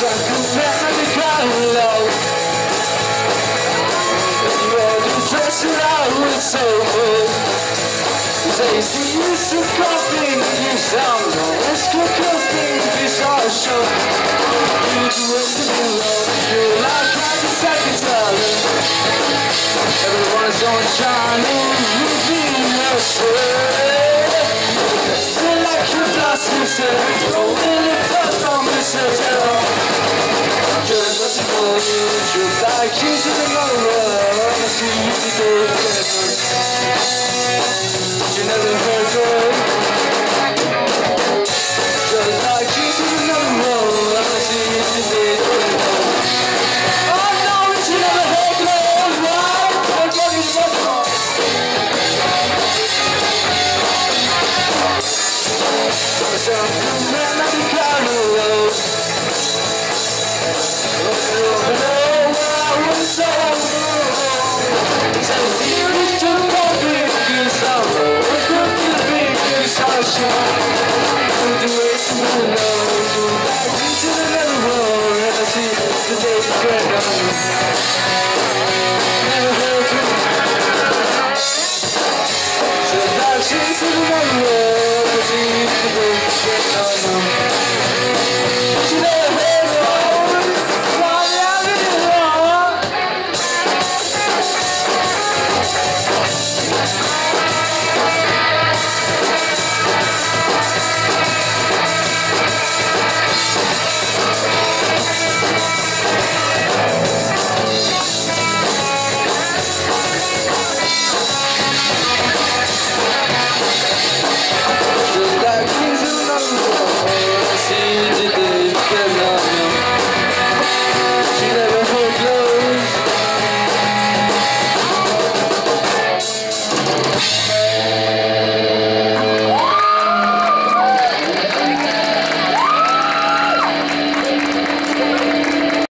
See you so coffee, you sound it's cooking, it's all show. You do it to me, love. You're like a second talent. Everyone's on shining, moving your soul. You're like your blossoms, rolling the dust on the surface. Just as you know, you're like keys to the motor. I see you today. You never heard good. Just like Jesus in the road, I see you today. Oh no, you never heard good. Why? I'm fucking wrong. Man, I be kind of low. I was so low. So serious to coffee, you sorrow. The day's going on.